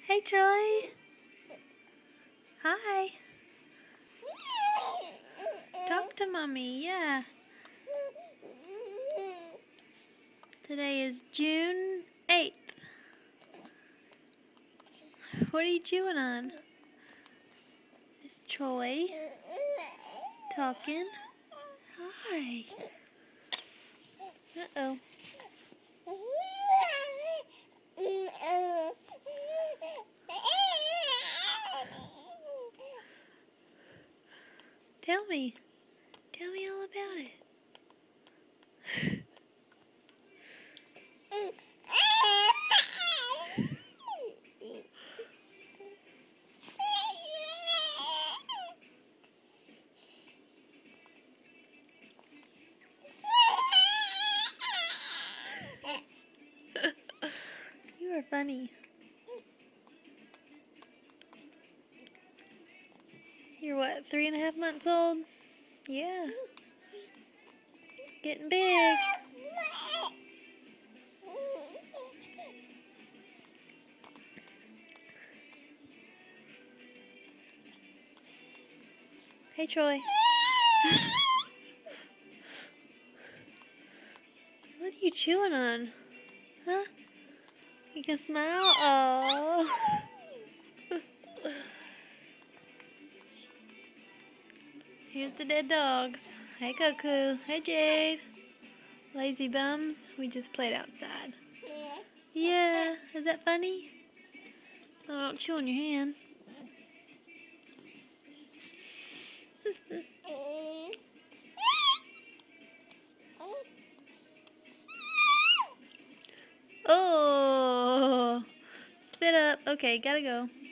Hey, Troy. Hi. Talk to Mommy, yeah. Today is June 8th. What are you chewing on? It's Troy. Talking. Hi. Uh-oh. Tell me. Tell me all about it. You are funny. You're what, 3.5 months old? Yeah. Getting big. Hey, Troy. What are you chewing on? Huh? You can smile? Oh. Here's the dead dogs. Hey, Cuckoo. Hey, Jade. Lazy bums. We just played outside. Yeah. Is that funny? Oh, don't chew on your hand. Oh. Spit up. Okay, gotta go.